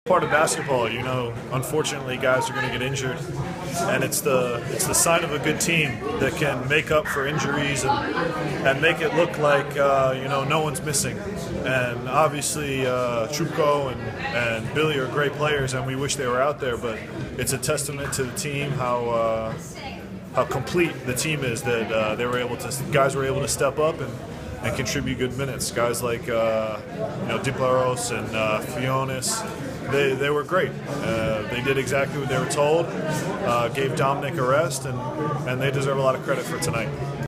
Part of basketball, you know, unfortunately guys are going to get injured, and it's the sign of a good team that can make up for injuries and make it look like you know, no one's missing. And obviously Chupko and Billy are great players, and we wish they were out there, but it's a testament to the team how complete the team is that guys were able to step up and contribute good minutes. Guys like you know, Diparos and Fionis, they were great. They did exactly what they were told, gave Dominic a rest, and they deserve a lot of credit for tonight.